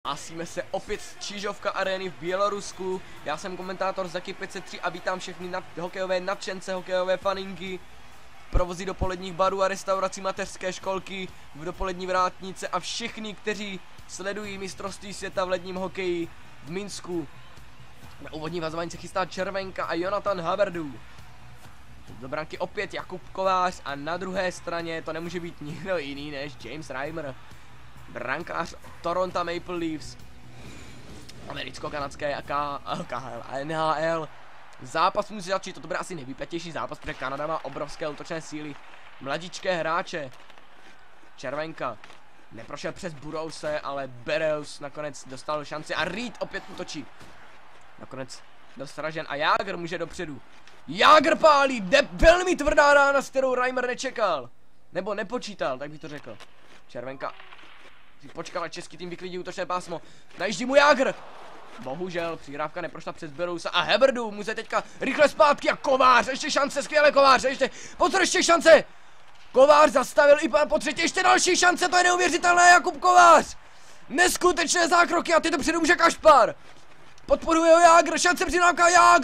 Hlásíme se opět z Čížovka arény v Bělorusku. Já jsem komentátor Zaki 503 a vítám všechny hokejové nadšence, hokejové faninky, provozy dopoledních barů a restaurací, mateřské školky, v dopolední vrátnice a všechny, kteří sledují mistrovství světa v ledním hokeji v Minsku. Na úvodní vazování se chystá Červenka a Jonathan Haverdu. Do branky opět Jakub Kovář a na druhé straně to nemůže být nikdo jiný než James Reimer, brankář Toronto Maple Leafs, americko-kanadské a KHL a NHL. Zápas musí začít, toto bude asi nejvypjatější zápas, protože Kanada má obrovské útočné síly, mladíčké hráče. Červenka neprošel přes Burrouse, ale Burrows nakonec dostal šanci a Reed opět útočí. Nakonec byl sražen a Jágr může dopředu. Jágr pálí, velmi tvrdá rána, s kterou Reimer nečekal. Nebo nepočítal, tak bych to řekl. Červenka si počkala, český tým vyklidí útočné pásmo. Najíždí mu Jágr. Bohužel přihrávka neprošla přes Burrowse a Haverdu může teďka rychle zpátky a Kovář, ještě šance, skvěle Kovář, ještě šance. Kovář zastavil i po třetí, ještě další šance, to je neuvěřitelné, Jakub Kovář. Neskutečné zákroky a teď dopředu může Kašpar. Podporuje ho Jágr, šance přihrávka Jágr,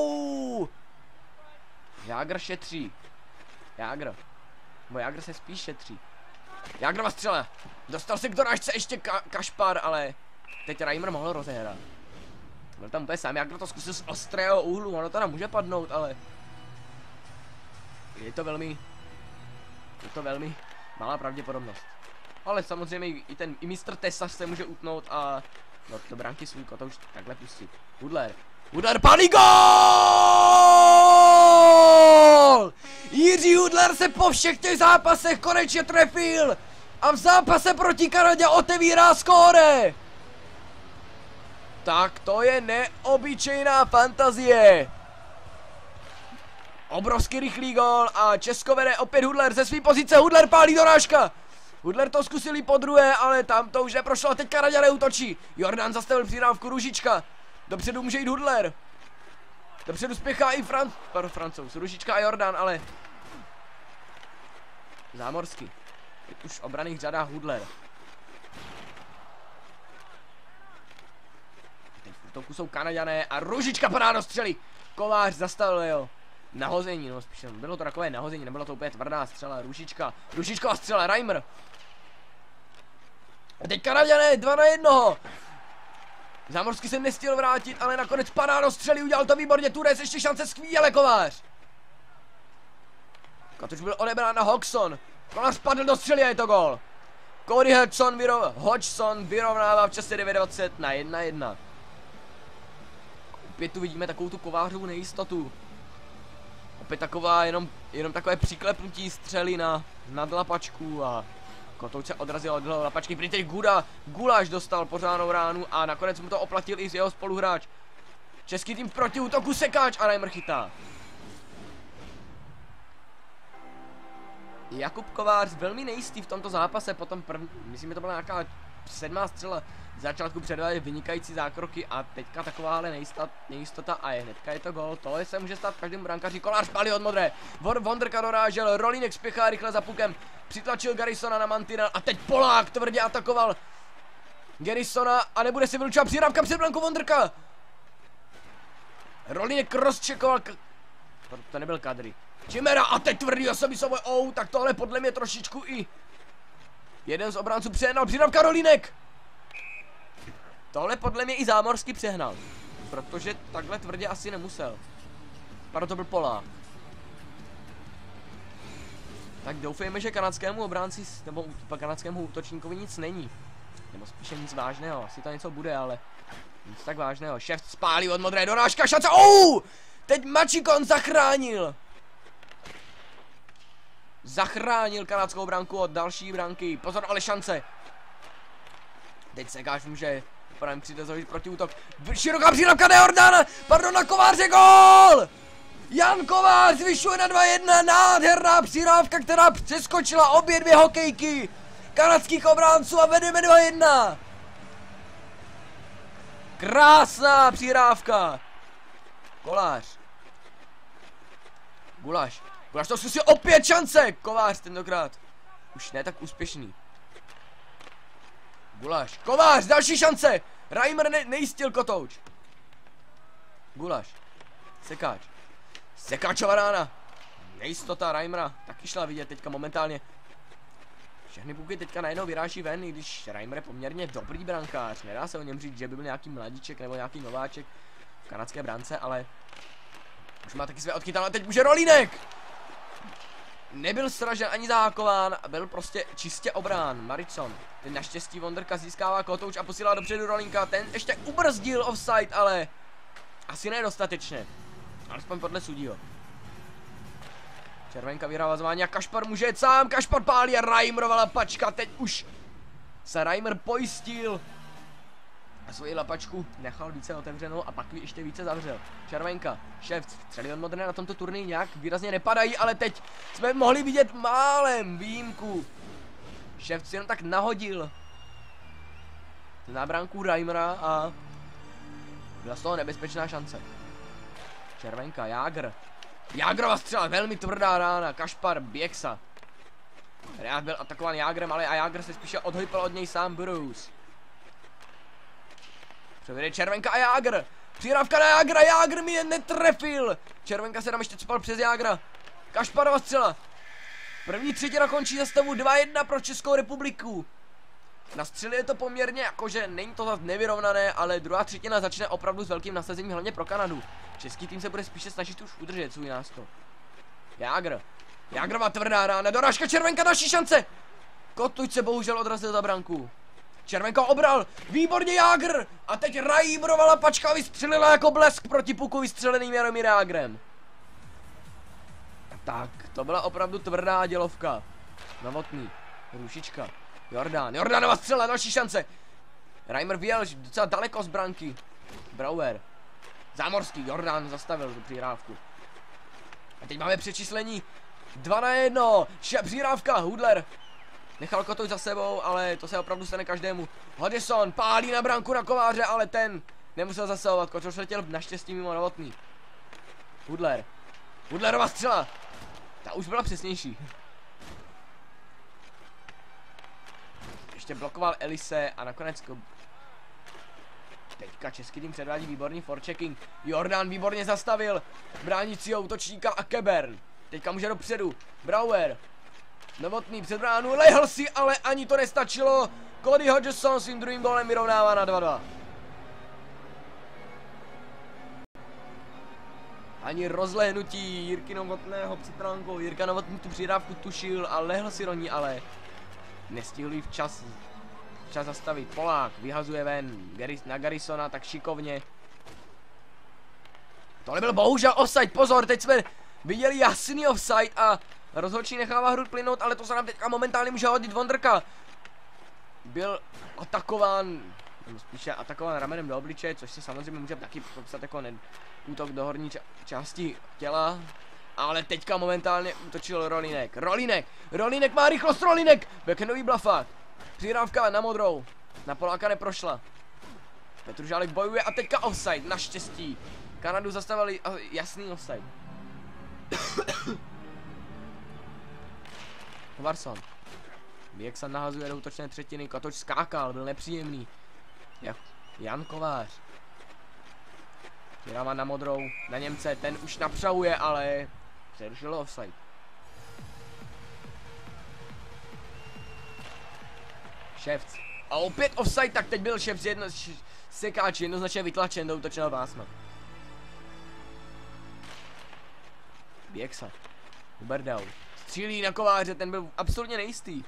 Jágr šetří. Jágr se spíš šetří. Jágrova střela. Dostal se k dorážce ještě Kašpar, ale teď Reimer mohl rozehrát. Byl tam úplně sám, Jágr to zkusil z ostrého úhlu, ono to nám může padnout, ale je to velmi malá pravděpodobnost. Ale samozřejmě i mistr Tesař se může utnout a do branky svůj kotouč takhle pustit. Hudler pálí, gól! Jiří Hudler se po všech těch zápasech konečně trefil a v zápase proti Kanadě otevírá skóre. Tak to je neobyčejná fantazie. Obrovský rychlý gól a Česko vede opět Hudler ze své pozice. Hudler pálí dorážka. Hudler to zkusil i podruhé, ale tam to už neprošlo a teď Kanaďa neútočí. Jordan zastavil přihrávku, Růžička. Dopředu může jít Hudler. Dopředu spěchá i Francouz. Růžička a Jordan, ale Zámorský. Teď už v obranných řadách Hudler. Teď v útoku jsou Kanaďané a Růžička padá do střely. Kovář zastavil jo. Nahození, no spíš bylo to takové nahození, nebylo to úplně tvrdá střela. Růžičková střela, Reimer. A teď Kanaďané 2-1. Zámorský se nestihl vrátit, ale nakonec padá do střely, udělal to výborně, Turec, ještě šance, skvěle Kovář. Katoč byl odebrán na Hodgson. Kolář spadl do střely a je to gól. Cody Hodgson vyrovnává v čase 9:20 na 1-1. Opět tu vidíme takovou tu Kovářovu nejistotu. Opět taková jenom takové přiklepnutí střely na nadlapačku a Kotouč se odrazil od lapačky, prý teď Guláš dostal pořádnou ránu a nakonec mu to oplatil i z jeho spoluhráč. Český tým proti útoku Sekáč a Reimer chytá. Jakub Kovář velmi nejistý v tomto zápase, potom myslím, že to byla nějaká 7. střela. Z začátku předváděl vynikající zákroky a teďka taková nejistota a hnedka je to gól. Tohle se může stát každému brankáři. Kolář pálí od modré. Vondrka dorážel, Rolínek spěchá rychle za pukem. Přitlačil Garrisona na mantinel a teď Polák tvrdě atakoval Garrisona a nebude si vylučovat přihrávka před brankou Vondrka. Rolínek rozčekoval to nebyl Kadri. Čimera a teď tvrdý osoby svoje, tak tohle podle mě trošičku i jeden z obránců přehnal, přihrávka Rolínek. Tohle podle mě i Zámorský přehnal, protože takhle tvrdě asi nemusel. Pardon, to byl Polák. Tak doufejme, že kanadskému obránci nebo kanadskému útočníkovi nic není. Nebo spíše nic vážného, asi to něco bude, ale nic tak vážného. Šef spálí od modré, dorážka, šance, teď Mačikon zachránil kanadskou branku od další branky. Pozor, ale šance. Teď Sekáš může přijde protiútok. Široká přihrávka na Jordana. Pardon, na Kováře, gól! Jan Kovář zvyšuje na 2-1. Nádherná přihrávka, která přeskočila obě dvě hokejky kanadských obránců a vedeme 2-1. Krásná přihrávka. Guláš to zkusil, opět šance. Kovář tentokrát už ne tak úspěšný. Gulaš, Kovář, další šance! Reimer nejistil kotouč. Gulaš, Sekáč. Sekáčova rána. Nejistota Reimera taky šla vidět teďka momentálně. Všechny puky teďka najednou vyráží ven, i když Reimer je poměrně dobrý brankář. Nedá se o něm říct, že by byl nějaký mladíček nebo nějaký nováček v kanadské brance, ale už má taky své odchytal a teď může Rolínek! Nebyl sražen ani zákován, byl prostě čistě obrán. Maričson. Ten naštěstí Vondrka získává kotouč a posílá dopředu Rolínka. Ten ještě ubrzdil offside, ale asi nedostatečně. Alespoň podle sudího. Červenka vyhrává zvání a Kašpar může jet sám. Kašpar pálí a Reimerova lapačka. Teď už se Reimer pojistil a svoji lapačku nechal více otevřenou a pak ještě více zavřel. Červenka, Ševc, střely od Modré na tomto turnaji nějak výrazně nepadají, ale teď jsme mohli vidět málem výjimku. Ševc jenom tak nahodil na bránku Reimera a byla z toho nebezpečná šance. Červenka, Jágr. Jágrova střela, velmi tvrdá rána, Kašpar, Běksa. Tady byl atakován Jágrem, ale a Jágr se spíše odhypl od něj sám Bruce. Převede Červenka a Jágr. Přihrávka na Jágra, Jágr mi je netrefil. Červenka se tam ještě cpal přes Jágra. Kašparova střela. První třetina končí za stavu 2-1 pro Českou republiku. Na střely je to poměrně jakože není to zase nevyrovnané, ale druhá třetina začne opravdu s velkým nasazením hlavně pro Kanadu. Český tým se bude spíše snažit už udržet svůj náskok. Jágr. Jágrova tvrdá rána, dorážka Červenka, další šance. Kotuť se bohužel odrazil za branku. Červenka obral, výborně Jágr! A teď Reimerova lapačka vystřelila jako blesk proti puku vystřeleným Jaromír Jágrem. Tak, to byla opravdu tvrdá dělovka. Novotný, Rušička, Jordanova střela, další šance. Reimer vyjel docela daleko z branky. Brouwer, Zámorský, Jordan zastavil tu přihrávku. A teď máme přečíslení 2-1, přihrávka, Hudler. Nechal kotouč za sebou, ale to se opravdu stane každému. Hodgson pálí na branku na Kováře, ale ten nemusel zasahovat. Kotouč letěl naštěstí mimo Novotný. Hudlerova střela. Ta už byla přesnější. Ještě blokoval Elise a nakonec teďka český tým předvádí výborný forechecking. Jordan výborně zastavil bránícího útočníka a Kebern. Teďka může dopředu. Brouwer. Novotný před bránu, lehl si, ale ani to nestačilo. Cody Hodgson svým druhým gólem vyrovnává na 2-2. Ani rozlehnutí Jirky Novotného před bránkou. Jirka Novotný tu přihrávku tušil a lehl si do ní, ale nestihl ji včas zastavit. Polák vyhazuje ven na Garrisona tak šikovně. Tohle byl bohužel offside, pozor, teď jsme viděli jasný offside a rozhodčí nechává hru plynout, ale to se nám teďka momentálně může hodit Vondrka. Byl atakován, spíše atakován ramenem do obličeje, což se samozřejmě může taky popsat jako útok do horní části těla. Ale teďka momentálně útočil Rolínek. Rolínek má rychlost, backhandový blafák. Přihrávka na Modrou. Na Poláka neprošla. Petružálek bojuje a teďka offside, naštěstí. Kanadu zastavili jasný offside. Varson. Běksa nahazuje do útočné třetiny, Kotouč skákal, byl nepříjemný. Jan Kovář. Přihrává na Modrou, na Němce, ten už napřahuje, ale přerušil offside. Ševc. A opět offside, tak teď byl Ševc Sekáč jednoznačně vytlačen do útočného pásma. Běksa. Huberdau. Střílí na Kováře, ten byl absolutně nejistý.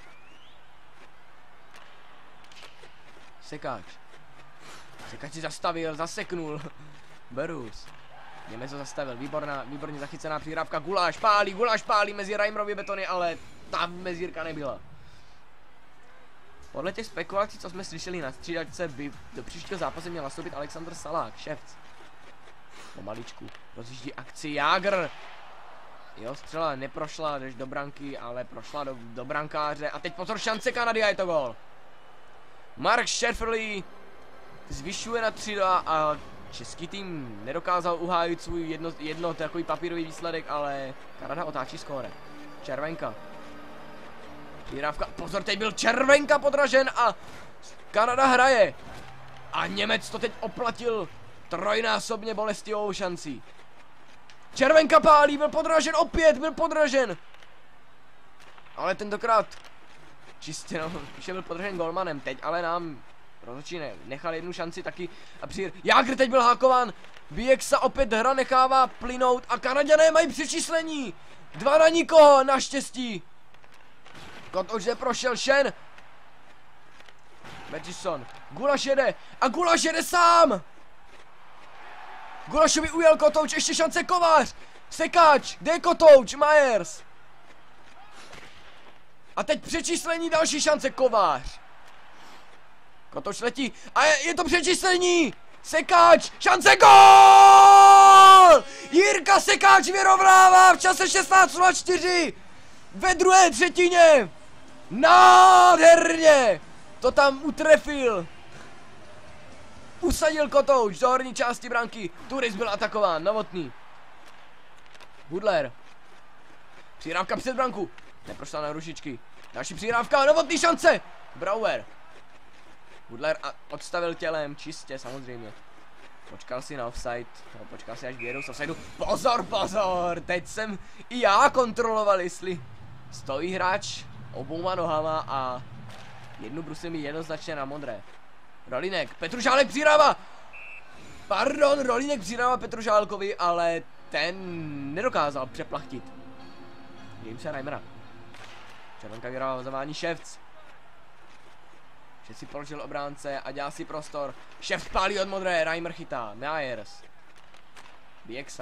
Sekáč. Sekáč si zastavil, zaseknul. Berus. Němec ho zastavil, výborně zachycená přihrávka. Guláš pálí mezi Reimerovy betony, ale tam mezírka nebyla. Podle těch spekulací, co jsme slyšeli na střídačce, by do příštího zápasu měl nastoupit Alexander Salák, Ševc. Pomaličku rozjíždí akci Jágr. Jo, střela neprošla do branky, ale prošla do brankáře. A teď pozor, šance Kanady a je to gól. Mark Schäferli zvyšuje na 3-2 a český tým nedokázal uhájit svůj jedno takový papírový výsledek, ale Kanada otáčí skóre. Červenka. Přihrávka, pozor, teď byl Červenka podražen a Kanada hraje. A Němec to teď oplatil trojnásobně bolestivou šancí. Červenka pálí, byl podražen, opět byl podražen. Ale tentokrát čistě, no, už byl podražen golmanem teď, ale nám rozhodčí nechal jednu šanci taky a přijde. Jágr teď byl hákován, Bieksa opět hra nechává plynout a Kanaďané mají přečíslení. 2 na nikoho, naštěstí. Kotouč neprošel, Shen. Matthewson, Gulaš jede a Gulaš jede sám. Gulašovi ujel Kotouč, ještě šance Kovář. Sekáč, kde je Kotouč, Myers. A teď přečíslení, další šance Kovář. Kotouč letí a je to přečíslení. Sekáč, šance, gól! Jirka Sekáč vyrovnává v čase 16:04 ve druhé třetině. Nádherně to tam utrefil. Usadil Kotouč do horní části branky. Turis byl atakován, Novotný. Hudler. Přihrávka před branku. Neprošla na rušičky. Další přihrávka, Novotný, šance. Brouwer. Hudler odstavil tělem, čistě samozřejmě. Počkal si na offside, počkal si až vyjedou z offsideu. Pozor, pozor, teď jsem i já kontroloval, jestli stojí hráč obouma nohama a jednu brusím mi jednoznačně na modré. Rolínek, Petrušálek přihrává. Pardon, Rolínek přihrává Petrušálkovi, ale ten nedokázal přeplachtit Jamesa Reimera. Červenka vyhrává vazování, Ševc. Že si položil obránce a dělá si prostor. Ševc pálí od modré, Reimer chytá, Myers. Bieksa.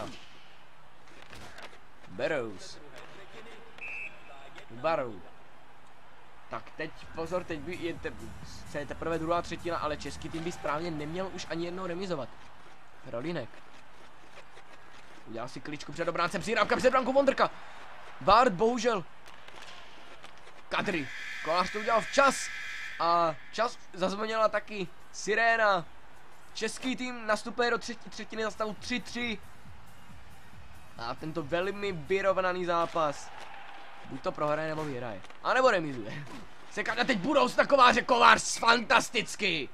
Barrow. Tak teď pozor, teď by je teprve druhá třetina, ale český tým by správně neměl už ani jednou remizovat. Rolínek. Udělal si kličku před obránce, přihrávka před brankou Vondrka. Bart bohužel. Kadry. Kolář to udělal včas. A čas zazvonila taky siréna. Český tým nastupuje do třetí třetiny za stavu 3-3. A tento velmi vyrovnaný zápas buď to prohraje nebo vyhraje. A nebo remizuje. Sekáč a teď budou na Kováře, Kovář fantasticky.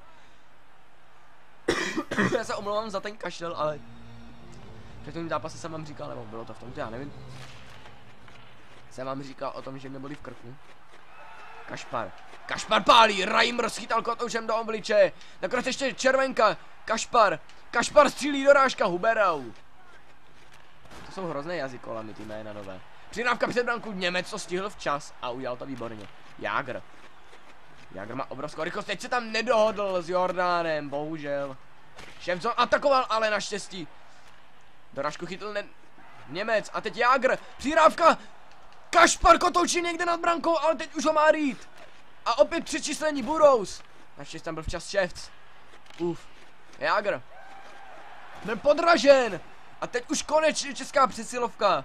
Já se omlouvám za ten kašel, ale před tím zápase jsem vám říkal, nebo bylo to v tomto, já nevím. Jsem vám říkal o tom, že mě bolí v krku. Kašpar pálí, Reimer schytal Kotoučem do obliče. Nakonec ještě Červenka, Kašpar střílí dorážka, Huberau. To jsou hrozné jazykolami, ty jména nové. Přihrávka před branku, Němec to stihl včas a udělal to výborně. Jágr má obrovskou rychlost, teď se tam nedohodl s Jordánem, bohužel. Ševcon atakoval, ale naštěstí dorážku chytl Němec a teď Jágr, přihrávka. Kašpar Kotouči někde nad brankou, ale teď už ho má Reed. A opět přečíslení Burrows. Naštěstí tam byl včas Ševc. Jágr. Byl podražen. A teď už konečně česká přesilovka.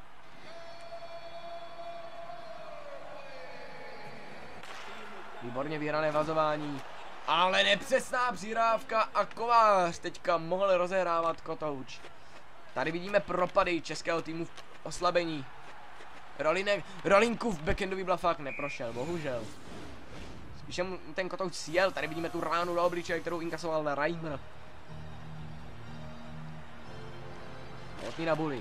Výborně vyhrané vazování. Ale nepřesná přihrávka a Kovář teďka mohl rozehrávat Kotouč. Tady vidíme propady českého týmu v oslabení. Rolínkův backendový blafák neprošel, bohužel. Spíše mu ten Kotouč sjel, tady vidíme tu ránu do obličeje, kterou inkasoval Reimer. Otný na Bully.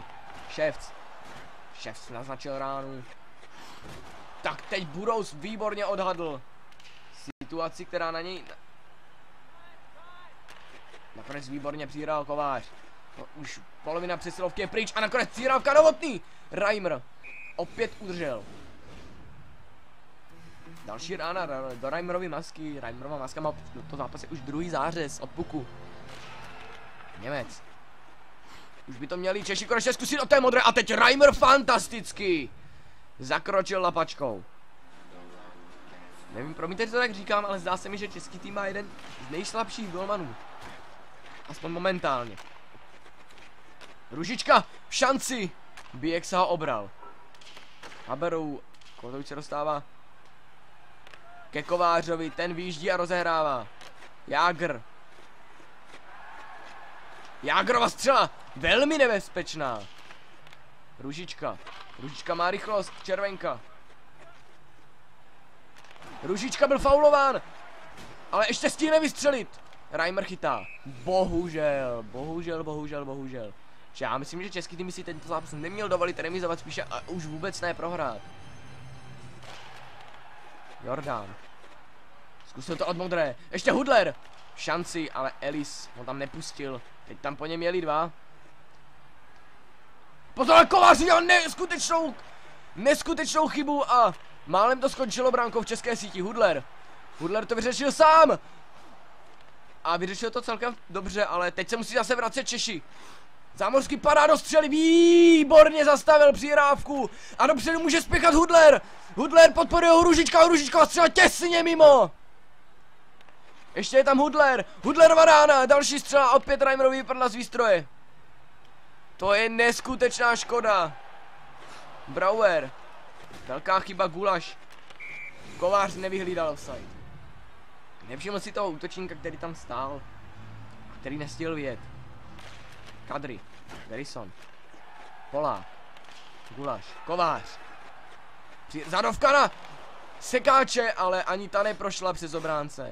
Ševc naznačil ránu. Tak teď Burrows výborně odhadl situaci, která na něj... Nakonec výborně přihrál Kovář. No, už polovina přesilovky je pryč a nakonec přihrávka Novotný. Reimer opět udržel. Další rána do Reimerovy masky. Reimerova maska má to zápase už druhý zářez od puku. Němec. Už by to měli Češi konečně zkusit od té modré a teď Reimer fantasticky zakročil lapačkou. Nevím, promiňte, že to tak říkám, ale zdá se mi, že český tým má jeden z nejslabších golmanů. Aspoň momentálně. Ružička v šanci. Bieksa ho obral. Haberou. Kotouč se dostává ke Kovářovi, ten výjíždí a rozehrává. Jágrova střela, velmi nebezpečná. Ružička má rychlost, Červenka. Ružička byl faulován. Ale ještě stihne vystřelit. Reimer chytá. Bohužel. Já myslím, že český tým si tento zápas neměl dovolit remizovat, spíše a už vůbec ne prohrát. Jordan. Zkusil to od modré. Ještě Hudler. Šanci, ale Ellis ho tam nepustil. Teď tam po něm jeli dva. Pozor, Kovář udělal neskutečnou chybu a málem to skončilo brankou v české síti. Hudler to vyřešil sám. A vyřešil to celkem dobře, ale teď se musí zase vracet Češi. Zámořský padá do střely, výborně zastavil přihrávku a dopředu může spěchat Hudler. Hudler podporuje Hružička střela těsně mimo. Ještě je tam Hudlerova rána, další střela, opět Reimerovi vypadla z výstroje. To je neskutečná škoda. Brauer, velká chyba, Gulaš. Kovář nevyhlídal offside. Nevšiml si toho útočníka, který tam stál a který nestihl vyjet. Kadri, Garrison, Polák, Gulaš, Kovář. Zadovka na Sekáče, ale ani ta neprošla přes obránce.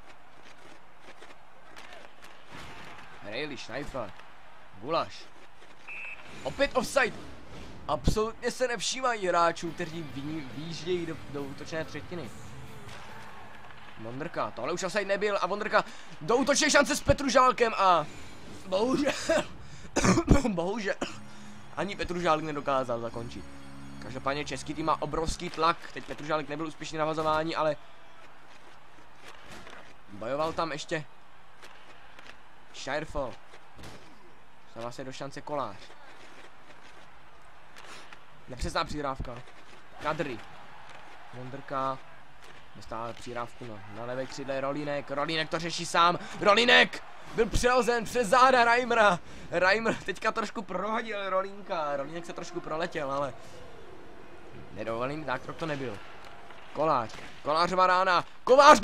Rejli, Schneifer, Gulaš. Opět offside. Absolutně se nevšímají hráčů, kteří výjíždějí do útočné třetiny. Vondrka, tohle už offside nebyl a Vondrka do útočné šance s Petružálkem a bohužel ani Petružálek nedokázal zakončit. Každopádně český tým má obrovský tlak, teď Petružálek nebyl úspěšný na vazování, ale bojoval tam ještě Scheirfel. Stává se do šance Kolář. Nepřesná přihrávka. Kadri. Vondrka. Dostává přihrávku na levé křídle Rolínek to řeší sám. Rolínek byl přehozen přes záda Reimera. Reimer teďka trošku prohodil Rolínka. Rolínek se trošku proletěl, ale nedovolený zákrok to nebyl. Kolářova rána. Kovář,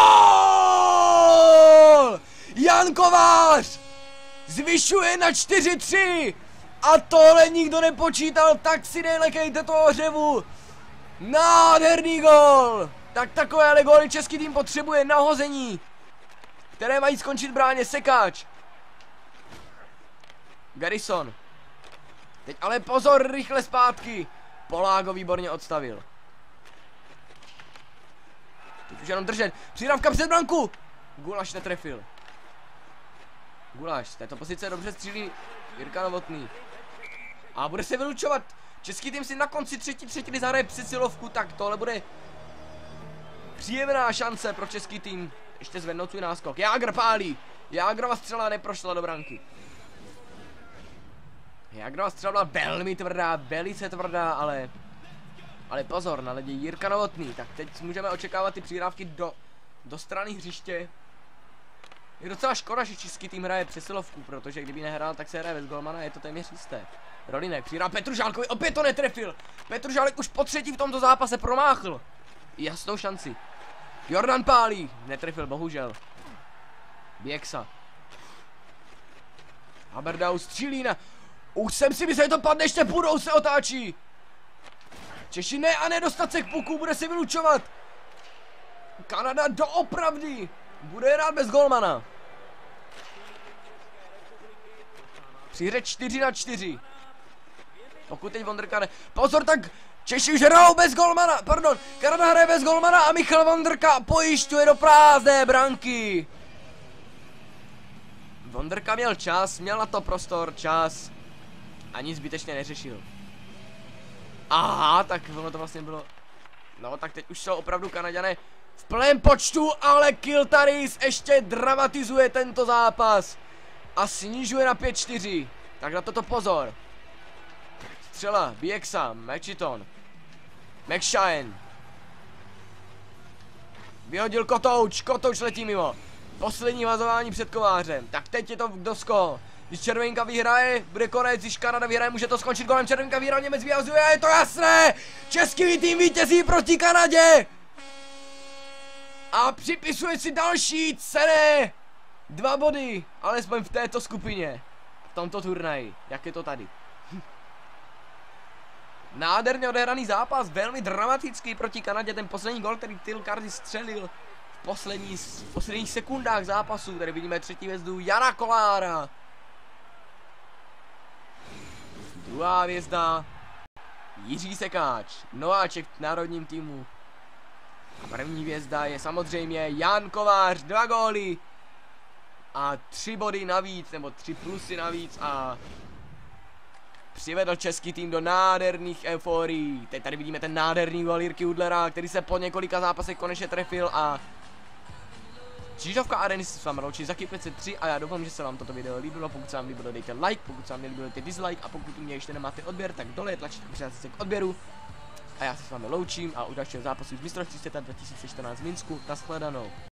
gól! Jan Kovář zvyšuje na 4-3 a tohle nikdo nepočítal, tak si nelekejte toho řevu. Nádherný gól. Tak takovéhle góly český tým potřebuje na hození, které mají skončit v bráně. Sekáč, Garrison. Teď ale pozor, rychle zpátky. Polák ho výborně odstavil. Teď už jenom držet. Přihrávka před branku. Gulaš netrefil. Gulaš z této pozice dobře střílí Jirka Novotný. A bude se vylučovat. Český tým si na konci třetí třetiny zahraje přesilovku, tak tohle bude příjemná šance pro český tým. Ještě zvednout svůj náskok. Jágr pálí. Jágrova střela neprošla do branky. Jágrova střela byla velmi tvrdá, velice tvrdá, ale pozor, na ledě Jirka Novotný. Tak teď můžeme očekávat ty přihrávky do strany hřiště. Je docela škoda, že český tým hraje přesilovku, protože kdyby nehrál, tak se hraje bez golmana, je to téměř jisté. Rolínek přihrál Petružálkovi, opět to netrefil. Petružálek už po třetí v tomto zápase promáchl jasnou šanci. Jordan pálí, netrefil bohužel. Bieksa. Haberdau střílí na... Už jsem si myslel, že to padne, ještě půjdou, se otáčí. Češi ne a nedostat se k puku, bude se vylučovat. Kanada doopravdy bude hrát bez golmana. Při hře 4-4. Pokud teď Vondrka ne... Pozor, tak Češi už hrajou bez golmana, pardon, Kanada hraje bez golmana a Michal Vondrka pojišťuje do prázdné branky. Vondrka měl čas, měl na to prostor, čas a nic zbytečně neřešil. Aha, tak ono to vlastně bylo... No, tak teď už jsou opravdu Kanaďané v plném počtu, ale Kiltaris ještě dramatizuje tento zápas a snižuje na 5-4. Tak na toto pozor. Střela, Bieksa, Mechiton, McShane. Vyhodil Kotouč letí mimo. Poslední vazování před Kovářem. Tak teď je to dosko. Když Červenka vyhraje, bude konec, když Kanada vyhraje, může to skončit golem. Červenka vyhraje, Němec vyhazuje, je to jasné! Český tým vítězí proti Kanadě! A připisuje si další cenné 2 body, alespoň v této skupině, v tomto turnaji, jak je to tady. Nádherně odehraný zápas, velmi dramatický proti Kanadě, ten poslední gol, který Till Cardy střelil v posledních sekundách zápasu. Tady vidíme třetí hvězdu Jana Kolára. Druhá hvězda Jiří Sekáč, nováček v národním týmu. A první hvězda je samozřejmě Jan Kovář, 2 góly a 3 body navíc, nebo 3 plusy navíc a přivedl český tým do nádherných euforií. Teď tady vidíme ten nádherný gól Jirky Hudlera, který se po několika zápasech konečně trefil a Žižovka Areny se s vámi loučí za 503 a já doufám, že se vám toto video líbilo. Pokud se vám líbilo, dejte like, pokud se vám nelíbilo, dejte dislike a pokud u mě ještě nemáte odběr, tak dole je tlačítko přihlásit se k odběru. A já se s vámi loučím a u dalšího zápasu z mistrovství světa 2014 v Minsku. Nashledanou.